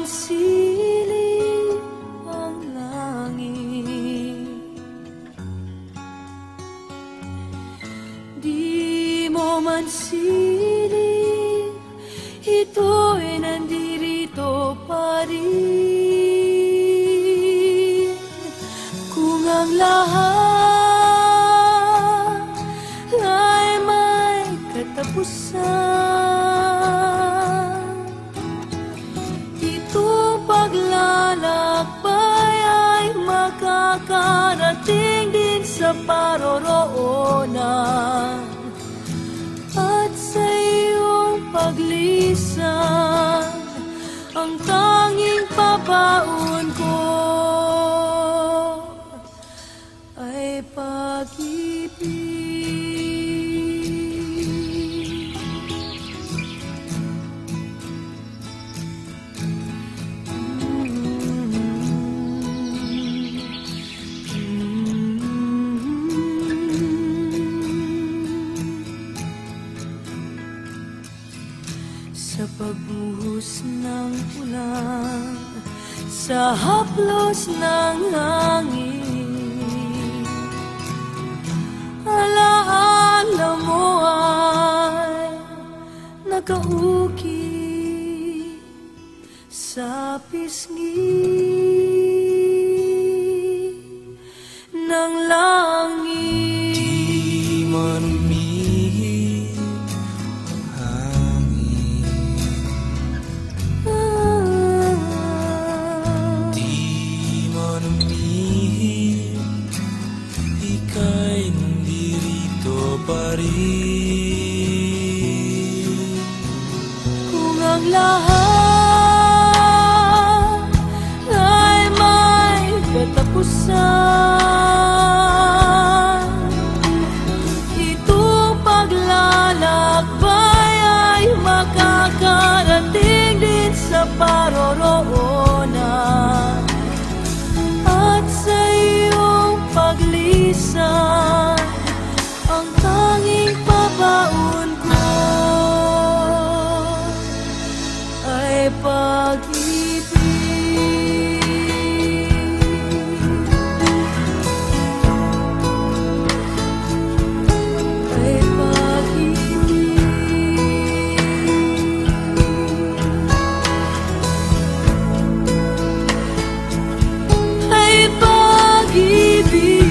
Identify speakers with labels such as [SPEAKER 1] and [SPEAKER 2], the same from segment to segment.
[SPEAKER 1] man siling ang langit, di mo man siling, ito'y nandirito pa rin. Kung ang lahat ay may katapusan, itong paglalakbay ay makakarating din sa paroroonan. At sa iyong paglisan, ang tanging pabaon ko ay pag-ibig. Sa pagbuhos ng ulan, sa haplos ng hangin, alaala mo ay nakauki sa pisngi ng langit.
[SPEAKER 2] Di man umihip ang hangin, di man umihip, ika'y nandirito pa rin.
[SPEAKER 1] Kung ang lahat ay may katapusan, itong paglalakbay ay makakarating din sa paroroonan. At sa iyong paglisan, ang tanging pabaon ko ay pag-ibig. Ay pag-ibig. Ay pag-ibig.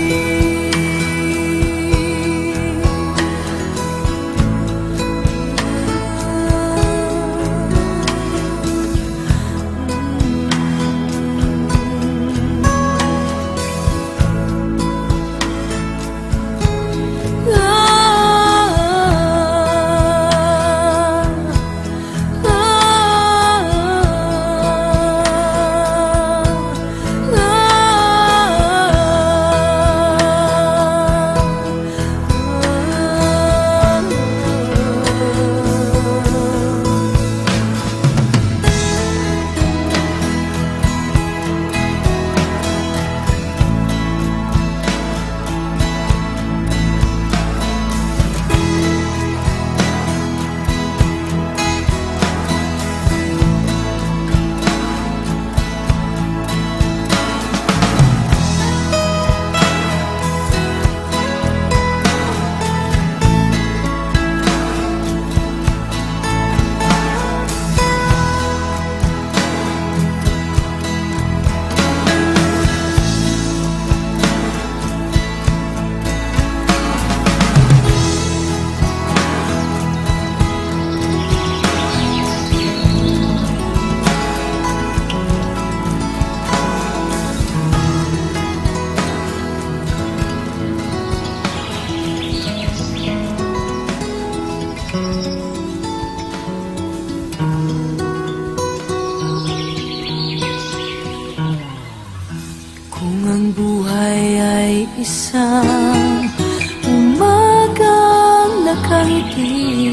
[SPEAKER 1] Kung ang buhay ay isang umagang nakangiti,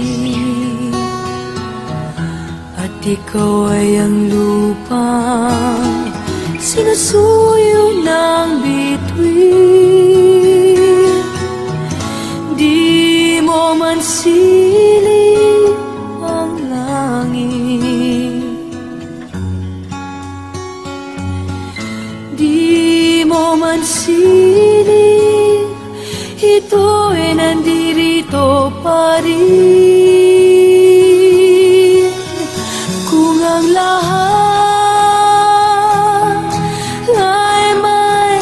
[SPEAKER 1] at ikaw ay ang lupang sinusuyo ng bituin, di mo man siling ang langit, pansinin, ito'y nandirito pa rin. Kung ang lahat ay may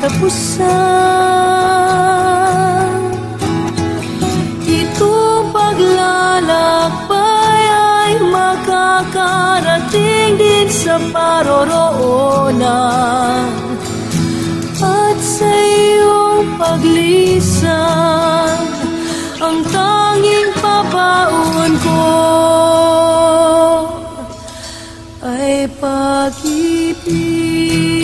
[SPEAKER 1] katapusan, itong paglalakbay ay makakarating din sa paroroonan. At sa iyong paglisan, ang tanging papaon ko ay pag-ibig.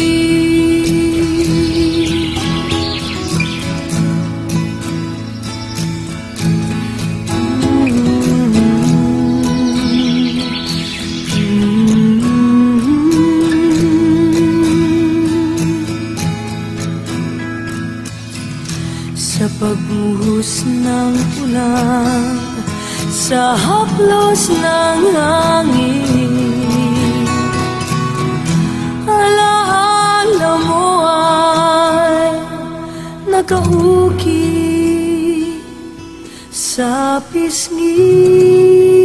[SPEAKER 1] Sa pagbuhos ng ulan, sa haplos ng hangin, alaala mo ay nakauki sa pisngi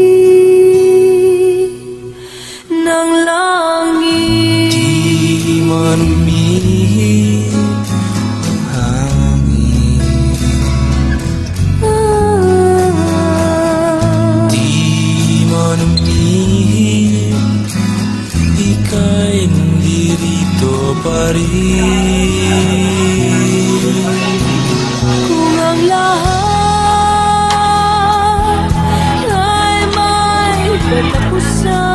[SPEAKER 1] ng langit.
[SPEAKER 2] Di man umihip ang hangin, di man umihip, ika'y nandirito pa rin.
[SPEAKER 1] Kung ang lahat ay may katapusan,